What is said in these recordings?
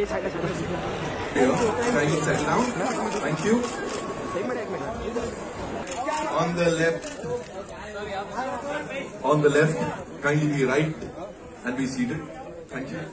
Kindly settle down. Thank you. On the left, kindly be right and be seated. Thank you.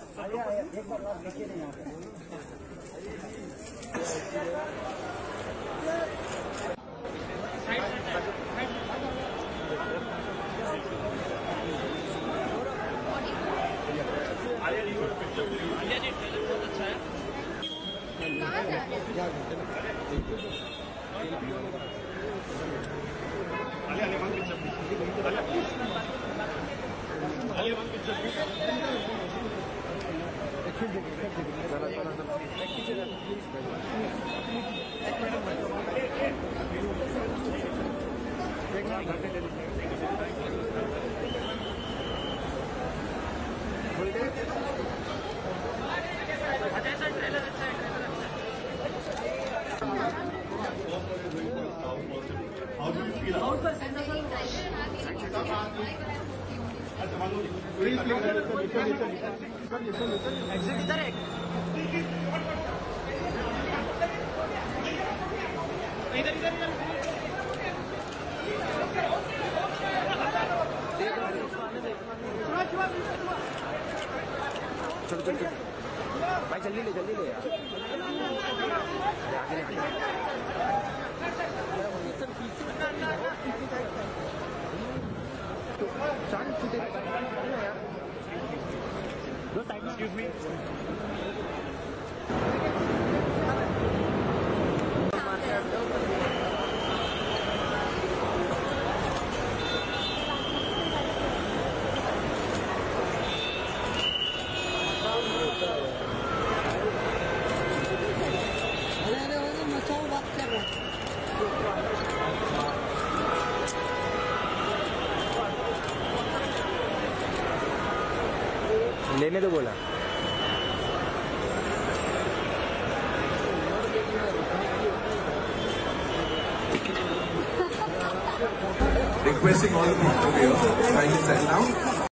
How do you feel about it? चलो चल चल भाई जल्दी ले यार Excuse me. लेने तो बोला Requesting all the people here, kindly settle down.